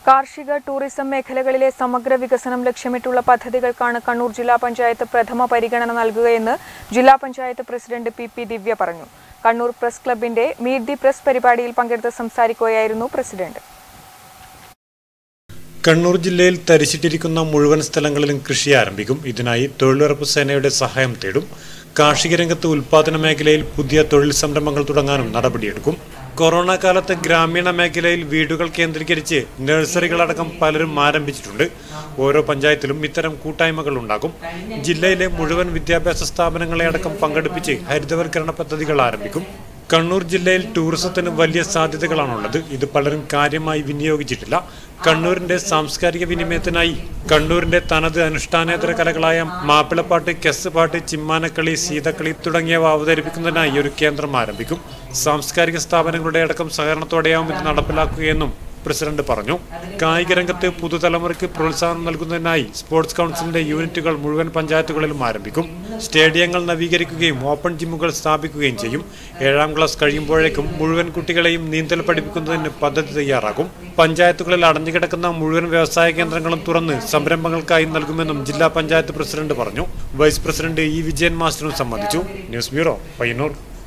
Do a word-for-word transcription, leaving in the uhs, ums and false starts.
കാർഷിക ടൂറിസം മേഖലകളിലെ സമഗ്ര വികസനം ലക്ഷ്യമിട്ടുള്ള പദ്ധതികൾക്കാണ് കണ്ണൂർ ജില്ലാ പഞ്ചായത്ത് പ്രഥമ പരിഗണന നൽകുകയെന്ന് ജില്ലാ panchayat president P P Divya പറഞ്ഞു. കണ്ണൂർ പ്രസ് ക്ലബിന്റെ മീറ്റ് ദി പ്രസ് പരിപാടിയിൽ പങ്കെടുത്ത് സംസാരിക്കുകയായിരുന്നു പ്രസിഡന്റ്. കണ്ണൂർ ജില്ലയിൽ തരിശിട്ടിരിക്കുന്ന മുഴുവൻ സ്ഥലങ്ങളിലും കൃഷി ആരംഭിക്കും. ഇതിനായി തൊഴിലുറപ്പ് സേനയുടെ സഹായം തേടും. കാർഷിക രംഗത്ത് ഉൽപാദന മേഖലയിൽ പുതിയ തൊഴിൽ സംരംഭങ്ങൾ തുടങ്ങാനും നടപടിയെടുക്കും. കൊറോണ കാലത്ത് ഗ്രാമീണ മേഖലയിൽ വീടുകൾ കേന്ദ്രീകരിച്ച് നഴ്സറികളടക്കം പലരും ആരംഭിച്ചിട്ടുണ്ട്. ഓരോ പഞ്ചായത്തിലും ഇത്തരം കൂട്ടായ്മകൾ ഉണ്ടാകും. ജില്ലയിലെ മുഴുവൻ വിദ്യാഭ്യാസ സ്ഥാപനങ്ങളെ അടക്കം പങ്കെടുപ്പിച്ച് ഹരിതവൽക്കരണ പദ്ധതികൾ ആരംഭിക്കും. കണ്ണൂർ ജില്ലയിൽ ടൂറിസത്തിന് വലിയ സാധ്യതകളാണുള്ളത്. ഇത് പലരും കാര്യമായി വിനിയോഗിച്ചിട്ടില്ല. കണ്ണൂരിന്റെ സാംസ്കാരിക വിനിമയത്തിനായി കണ്ണൂരിന്റെ തനത് അനുഷ്ഠാനേതര കലകളായ മാപ്പിളപ്പാട്ട്, കെസ് പാട്ട്, ചിമ്മാനക്കളി, സീതക്കളി തുടങ്ങിയവ അവതരിപ്പിക്കുന്നതിനായി ഒരു കേന്ദ്രം ആരംഭിക്കും. സാംസ്കാരിക സ്ഥാപനങ്ങളുടെ അടക്കം സഹകരണത്തോടെയാവും ഇത് നടപ്പിലാക്കുകയെന്നും പ്രസിഡന്റ് പറഞ്ഞു. കായിക രംഗത്ത് പുതുതലമുറയ്ക്ക് പ്രോത്സാഹനം നൽകുന്നതിനായി സ്പോർട്സ് കൗൺസിലിന്റെ യൂണിറ്റുകൾ മുഴുവൻ പഞ്ചായത്തുകളിലും ആരംഭിക്കും. സ്റ്റേഡിയങ്ങൾ നവീകരിക്കുകയും ഓപ്പൺ ജിമ്മുകൾ സ്ഥാപിക്കുകയും ചെയ്യും. ഏഴാം ക്ലാസ് കഴിയുമ്പോഴേക്കും മുഴുവൻ കുട്ടികളെയും നീന്തൽ പഠിപ്പിക്കുന്നതിന് പദ്ധതി തയ്യാറാക്കും. പഞ്ചായത്തുകളിൽ അടഞ്ഞുകിടക്കുന്ന മുഴുവൻ വ്യവസായ കേന്ദ്രങ്ങളും തുറന്ന് സംരംഭങ്ങൾക്കായി നൽകുമെന്നും ജില്ലാ പഞ്ചായത്ത് പ്രസിഡന്റ് പറഞ്ഞു. വൈസ് പ്രസിഡന്റ് ഇ വിജയൻ മാസ്റ്ററും സംബന്ധിച്ചു. News bureau, Payyanur.